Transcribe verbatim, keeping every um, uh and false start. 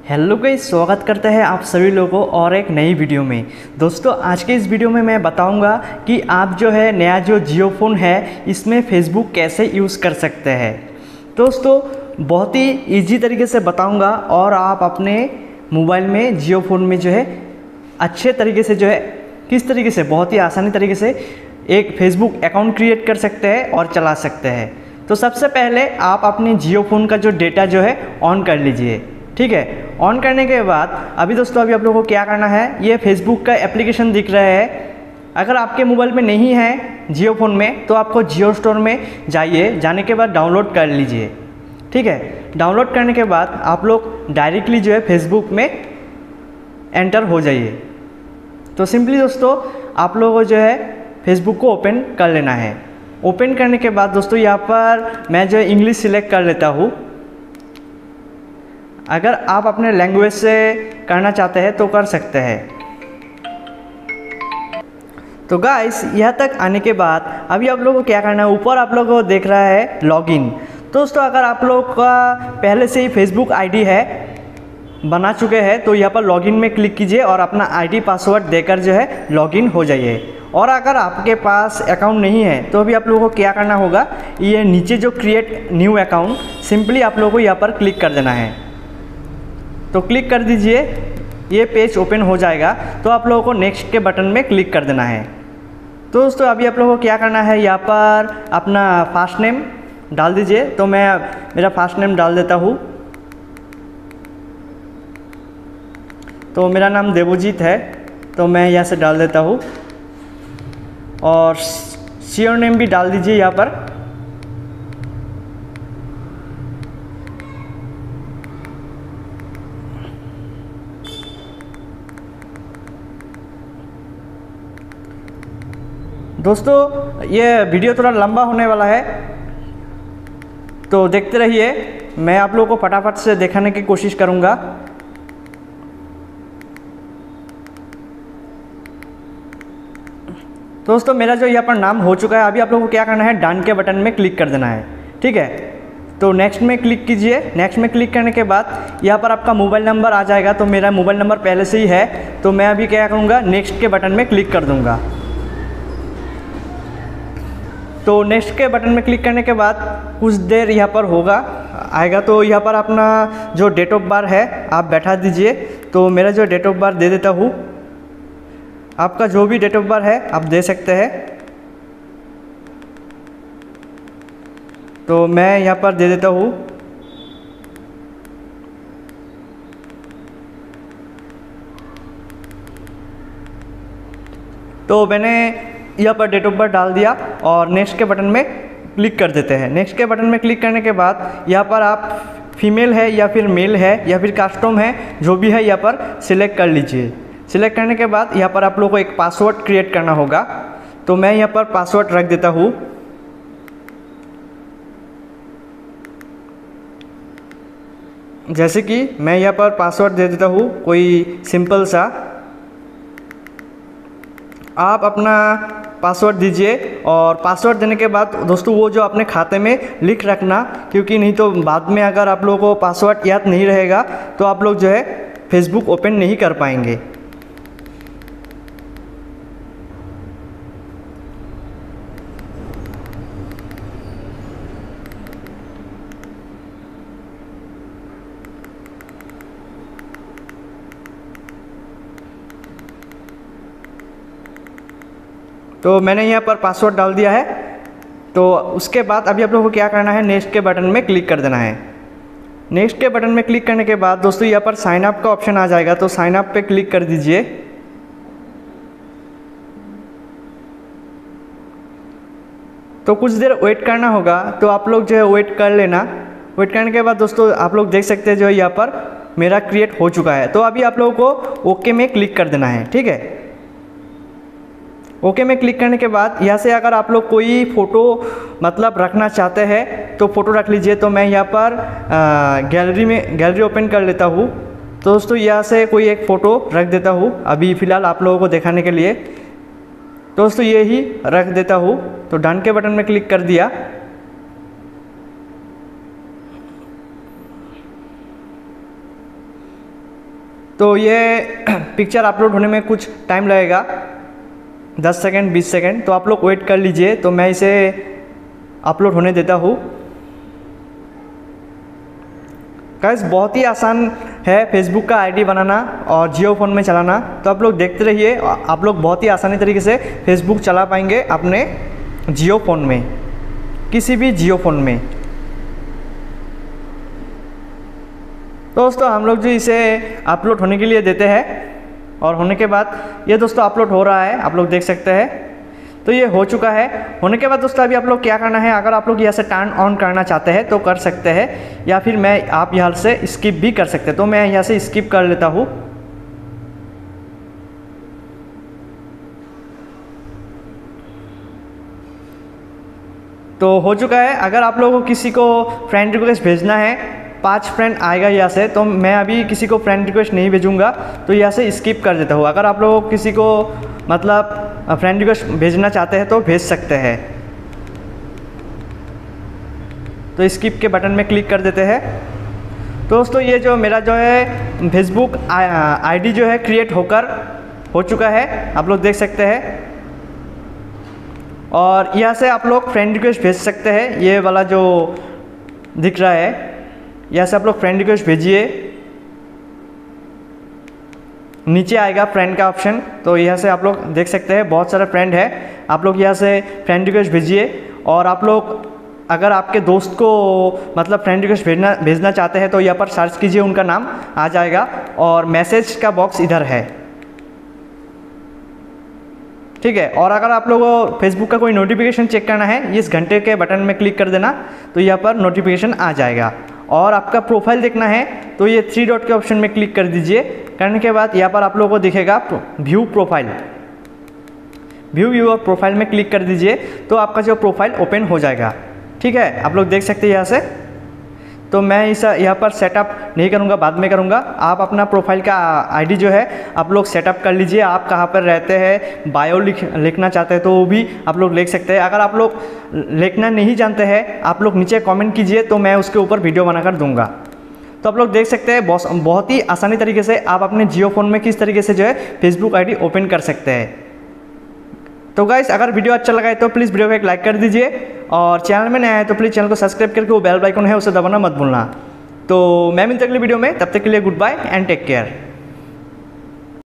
Hello guys, स्वागत करते हैं आप सभी लोगों को और एक नई वीडियो में। दोस्तों आज के इस वीडियो में मैं बताऊंगा कि आप जो है नया जो जियो फ़ोन है इसमें फेसबुक कैसे यूज़ कर सकते हैं। दोस्तों बहुत ही इजी तरीके से बताऊंगा और आप अपने मोबाइल में जियो फ़ोन में जो है अच्छे तरीके से जो है किस तरीके से बहुत ही आसानी तरीके से एक फेसबुक अकाउंट क्रिएट कर सकते हैं और चला सकते हैं। तो सबसे पहले आप अपने जियो फ़ोन का जो डेटा जो है ऑन कर लीजिए। ठीक है, ऑन करने के बाद अभी दोस्तों अभी आप लोगों को क्या करना है, ये फेसबुक का एप्लीकेशन दिख रहा है। अगर आपके मोबाइल में नहीं है जियो फ़ोन में तो आपको जियो स्टोर में जाइए, जाने के बाद डाउनलोड कर लीजिए। ठीक है, डाउनलोड करने के बाद आप लोग डायरेक्टली जो है फेसबुक में एंटर हो जाइए। तो सिंपली दोस्तों आप लोगों को जो है फेसबुक को ओपन कर लेना है। ओपन करने के बाद दोस्तों यहाँ पर मैं जो है इंग्लिश सिलेक्ट कर लेता हूँ। अगर आप अपने लैंग्वेज से करना चाहते हैं तो कर सकते हैं। तो गाइस यहाँ तक आने के बाद अभी आप लोगों को क्या करना है, ऊपर आप लोगों को देख रहा है लॉगिन। तो दोस्तों अगर आप लोग का पहले से ही फेसबुक आईडी है बना चुके हैं तो यहाँ पर लॉगिन में क्लिक कीजिए और अपना आईडी पासवर्ड देकर जो है लॉगिन हो जाइए। और अगर आपके पास अकाउंट नहीं है तो अभी आप लोगों को क्या करना होगा, ये नीचे जो क्रिएट न्यू अकाउंट सिंपली आप लोगों को यहाँ पर क्लिक कर देना है। तो क्लिक कर दीजिए, ये पेज ओपन हो जाएगा। तो आप लोगों को नेक्स्ट के बटन में क्लिक कर देना है। तो दोस्तों अभी आप लोगों को क्या करना है, यहाँ पर अपना फास्ट नेम डाल दीजिए। तो मैं मेरा फास्ट नेम डाल देता हूँ। तो मेरा नाम देवजीत है तो मैं यहाँ से डाल देता हूँ। और श्योर नेम भी डाल दीजिए यहाँ पर। दोस्तों ये वीडियो थोड़ा लंबा होने वाला है तो देखते रहिए, मैं आप लोगों को फटाफट से दिखाने की कोशिश करूँगा। दोस्तों मेरा जो यहाँ पर नाम हो चुका है, अभी आप लोगों को क्या करना है, डन के बटन में क्लिक कर देना है। ठीक है, तो नेक्स्ट में क्लिक कीजिए। नेक्स्ट में क्लिक करने के बाद यहाँ पर आपका मोबाइल नंबर आ जाएगा। तो मेरा मोबाइल नंबर पहले से ही है तो मैं अभी क्या करूँगा, नेक्स्ट के बटन में क्लिक कर दूँगा। तो नेक्स्ट के बटन में क्लिक करने के बाद कुछ देर यहाँ पर होगा आएगा। तो यहाँ पर अपना जो डेट ऑफ बर्थ है आप बैठा दीजिए। तो मेरा जो डेट ऑफ बर्थ दे देता हूँ, आपका जो भी डेट ऑफ बर्थ है आप दे सकते हैं। तो मैं यहाँ पर दे देता हूँ तो मैंने यहाँ पर डेट ऑफ बर्थ डाल दिया और नेक्स्ट के बटन में क्लिक कर देते हैं। नेक्स्ट के बटन में क्लिक करने के बाद यहाँ पर आप फीमेल है या फिर मेल है या फिर कस्टम है, जो भी है यहाँ पर सिलेक्ट कर लीजिए। सिलेक्ट करने के बाद यहाँ पर आप लोगों को एक पासवर्ड क्रिएट करना होगा। तो मैं यहाँ पर पासवर्ड रख देता हूँ। जैसे कि मैं यहाँ पर पासवर्ड दे देता हूँ कोई सिंपल सा। आप अपना पासवर्ड दीजिए और पासवर्ड देने के बाद दोस्तों वो जो अपने खाते में लिख रखना, क्योंकि नहीं तो बाद में अगर आप लोगों को पासवर्ड याद नहीं रहेगा तो आप लोग जो है फेसबुक ओपन नहीं कर पाएंगे। तो मैंने यहाँ पर पासवर्ड डाल दिया है। तो उसके बाद अभी आप लोगों को क्या करना है, नेक्स्ट के बटन में क्लिक कर देना है। नेक्स्ट के बटन में क्लिक करने के बाद दोस्तों यहाँ पर साइन अप का ऑप्शन आ जाएगा। तो साइन अप पे क्लिक कर दीजिए। तो कुछ देर वेट करना होगा, तो आप लोग जो है वेट कर लेना। वेट करने के बाद दोस्तों आप लोग देख सकते हैं जो यहाँ पर मेरा क्रिएट हो चुका है। तो अभी आप लोगों को ओके में क्लिक कर देना है। ठीक है, ओके में क्लिक करने के बाद यहाँ से अगर आप लोग कोई फ़ोटो मतलब रखना चाहते हैं तो फ़ोटो रख लीजिए। तो मैं यहाँ पर गैलरी में गैलरी ओपन कर लेता हूँ। तो दोस्तों यहाँ से कोई एक फ़ोटो रख देता हूँ अभी फ़िलहाल आप लोगों को दिखाने के लिए। दोस्तों ये ही रख देता हूँ। तो डन के बटन में क्लिक कर दिया। तो ये पिक्चर अपलोड होने में कुछ टाइम लगेगा, दस सेकंड बीस सेकंड, तो आप लोग वेट कर लीजिए। तो मैं इसे अपलोड होने देता हूँ। गाइस बहुत ही आसान है फेसबुक का आईडी बनाना और जियो फ़ोन में चलाना, तो आप लोग देखते रहिए। आप लोग बहुत ही आसानी तरीके से फेसबुक चला पाएंगे अपने जियो फ़ोन में, किसी भी जियो फ़ोन में। तो दोस्तों हम लोग जो इसे अपलोड होने के लिए देते हैं और होने के बाद ये दोस्तों अपलोड हो रहा है, आप लोग देख सकते हैं। तो ये हो चुका है। होने के बाद दोस्तों अभी आप लोग क्या करना है, अगर आप लोग यहाँ से टर्न ऑन करना चाहते हैं तो कर सकते हैं, या फिर मैं आप यहाँ से स्किप भी कर सकते हैं। तो मैं यहाँ से स्किप कर लेता हूँ। तो हो चुका है। अगर आप लोगों को किसी को फ्रेंड रिक्वेस्ट भेजना है, पांच फ्रेंड आएगा यहाँ से, तो मैं अभी किसी को फ्रेंड रिक्वेस्ट नहीं भेजूँगा, तो यहाँ से स्किप कर देता हूँ। अगर आप लोग किसी को मतलब फ्रेंड रिक्वेस्ट भेजना चाहते हैं तो भेज सकते हैं। तो स्किप के बटन में क्लिक कर देते हैं। तो दोस्तों ये जो मेरा जो है फेसबुक आईडी जो है क्रिएट होकर हो चुका है, आप लोग देख सकते हैं। और यहाँ से आप लोग फ्रेंड रिक्वेस्ट भेज सकते हैं। ये वाला जो दिख रहा है, यहाँ से आप लोग फ्रेंड रिक्वेस्ट भेजिए। नीचे आएगा फ्रेंड का ऑप्शन, तो यहाँ से आप लोग देख सकते हैं बहुत सारे फ्रेंड है। आप लोग यहाँ से फ्रेंड रिक्वेस्ट भेजिए। और आप लोग अगर आपके दोस्त को मतलब फ्रेंड रिक्वेस्ट भेजना भेजना चाहते हैं तो यहाँ पर सर्च कीजिए, उनका नाम आ जाएगा और मैसेज का बॉक्स इधर है, ठीक है। और अगर आप लोगों को फेसबुक का कोई नोटिफिकेशन चेक करना है, इस घंटे के बटन में क्लिक कर देना, तो यहाँ पर नोटिफिकेशन आ जाएगा। और आपका प्रोफाइल देखना है तो ये थ्री डॉट के ऑप्शन में क्लिक कर दीजिए। करने के बाद यहाँ पर आप लोगों को दिखेगा व्यू प्रोफाइल, व्यू व्यू और प्रोफाइल में क्लिक कर दीजिए, तो आपका जो प्रोफाइल ओपन हो जाएगा, ठीक है। आप लोग देख सकते हैं यहाँ से। तो मैं इस यहाँ पर सेटअप नहीं करूँगा, बाद में करूँगा। आप अपना प्रोफाइल का आईडी जो है आप लोग सेटअप कर लीजिए। आप कहाँ पर रहते हैं, बायो लिख लिखना चाहते हैं तो वो भी आप लोग लिख सकते हैं। अगर आप लोग लिखना नहीं जानते हैं, आप लोग नीचे कमेंट कीजिए, तो मैं उसके ऊपर वीडियो बनाकर दूंगा। तो आप लोग देख सकते हैं बहुत बहुत ही आसानी तरीके से आप अपने जियो फ़ोन में किस तरीके से जो है फेसबुक आईडी ओपन कर सकते हैं। तो गाइस अगर वीडियो अच्छा लगा है तो प्लीज़ वीडियो को एक लाइक कर दीजिए, और चैनल में नया है तो प्लीज़ चैनल को सब्सक्राइब करके वो बेल आइकन है उसे दबाना मत भूलना। तो मैं मिलता हूं अगली वीडियो में, तब तक के लिए goodbye and take care.